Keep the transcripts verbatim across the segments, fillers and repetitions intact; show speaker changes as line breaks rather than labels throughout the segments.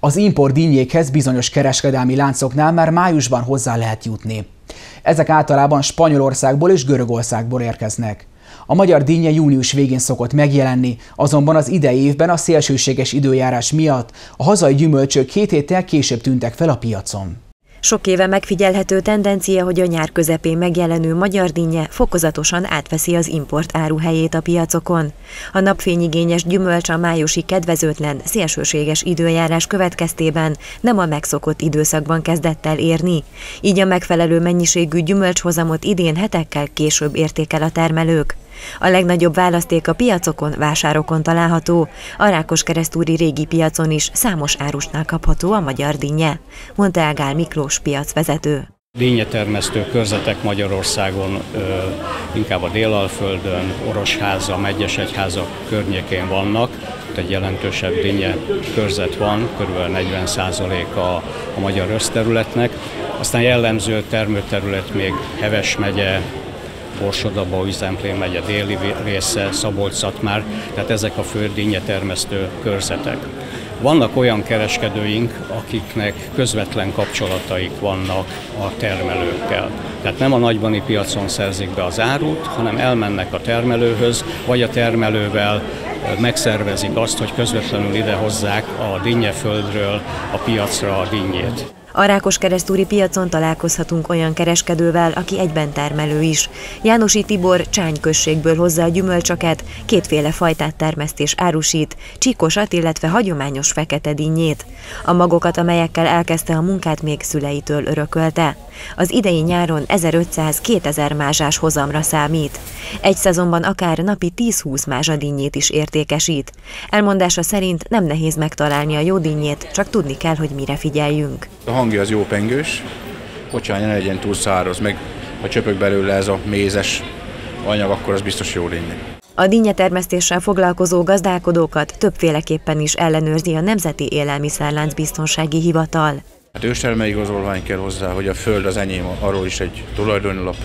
Az import dinnyékhez bizonyos kereskedelmi láncoknál már májusban hozzá lehet jutni. Ezek általában Spanyolországból és Görögországból érkeznek. A magyar dinnye június végén szokott megjelenni, azonban az idei évben a szélsőséges időjárás miatt a hazai gyümölcsök két héttel később tűntek fel a piacon.
Sok éve megfigyelhető tendencia, hogy a nyár közepén megjelenő magyar dinnye fokozatosan átveszi az import áru helyét a piacokon. A napfényigényes gyümölcs a májusi kedvezőtlen, szélsőséges időjárás következtében nem a megszokott időszakban kezdett el érni, így a megfelelő mennyiségű gyümölcshozamot idén hetekkel később érték el a termelők. A legnagyobb választék a piacokon, vásárokon található, a Rákoskeresztúri régi piacon is számos árusnál kapható a magyar dinnye, mondta el Gál Miklós piacvezető.
Dinnyetermesztő körzetek Magyarországon, inkább a Délalföldön, Orosháza, Medgyesegyháza környékén vannak. Egy jelentősebb dinnye körzet van, kb. negyven százalék a, a magyar összterületnek. Aztán jellemző termőterület még Heves megye, Borsod-Abaúj, Zemplén megye déli része, Szabolcs-Szatmár, tehát ezek a fő dinnyetermesztő körzetek. Vannak olyan kereskedőink, akiknek közvetlen kapcsolataik vannak a termelőkkel. Tehát nem a nagybani piacon szerzik be az árut, hanem elmennek a termelőhöz, vagy a termelővel megszervezik azt, hogy közvetlenül idehozzák a dinnyeföldről a piacra a dinnyét.
A Rákoskeresztúri piacon találkozhatunk olyan kereskedővel, aki egyben termelő is. Jánosi Tibor Csány községből hozza a gyümölcsöket, kétféle fajtát termeszt és árusít, csíkosat, illetve hagyományos fekete dinnyét. A magokat, amelyekkel elkezdte a munkát, még szüleitől örökölte. Az idei nyáron ezerötszáz-kétezer mázsás hozamra számít. Egy szezonban akár napi tíz-húsz mázsa dinnyét is értékesít. Elmondása szerint nem nehéz megtalálni a jó dinnyét, csak tudni kell, hogy mire figyeljünk.
A hangja az jó pengős, bocsánya, ne legyen túl száraz, meg ha csöpög belőle ez a mézes anyag, akkor az biztos jó dinnye.
A dinnyetermesztéssel foglalkozó gazdálkodókat többféleképpen is ellenőrzi a Nemzeti Élelmiszerlánc Biztonsági Hivatal.
Hát őstermelői igazolvány kell hozzá, hogy a föld az enyém, arról is egy tulajdonlap,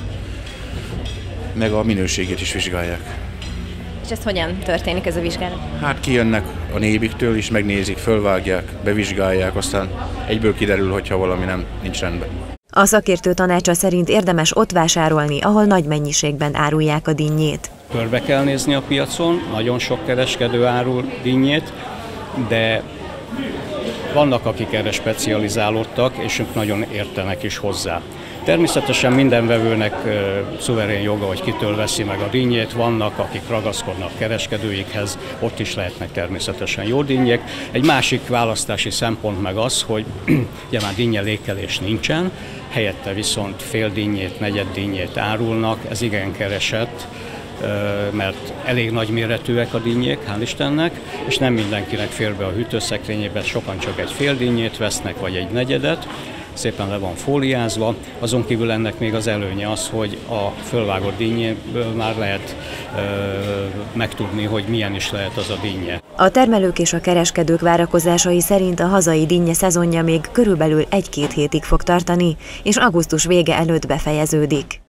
meg a minőségét is vizsgálják.
És ez hogyan történik, ez a vizsgálat?
Hát kijönnek a nébiktől is, megnézik, fölvágják, bevizsgálják, aztán egyből kiderül, hogyha valami nem nincs rendben.
A szakértő tanácsa szerint érdemes ott vásárolni, ahol nagy mennyiségben árulják a dinnyét.
Körbe kell nézni a piacon, nagyon sok kereskedő árul dinnyét, de vannak, akik erre specializálódtak, és ők nagyon értenek is hozzá. Természetesen minden vevőnek uh, szuverén joga, hogy kitől veszi meg a dinnyét, vannak, akik ragaszkodnak kereskedőikhez, ott is lehetnek természetesen jó dinnyék. Egy másik választási szempont meg az, hogy ugye már dinnyelékelés nincsen, helyette viszont fél dinnyét, negyed dinnyét árulnak, ez igen keresett, mert elég nagy méretűek a dinnyék, hál' Istennek, és nem mindenkinek fér be a hűtőszekrényébe, sokan csak egy fél dinnyét vesznek, vagy egy negyedet, szépen le van fóliázva. Azon kívül ennek még az előnye az, hogy a fölvágott dinnyéből már lehet ö, megtudni, hogy milyen is lehet az a dinnye.
A termelők és a kereskedők várakozásai szerint a hazai dinnye szezonja még körülbelül egy-két hétig fog tartani, és augusztus vége előtt befejeződik.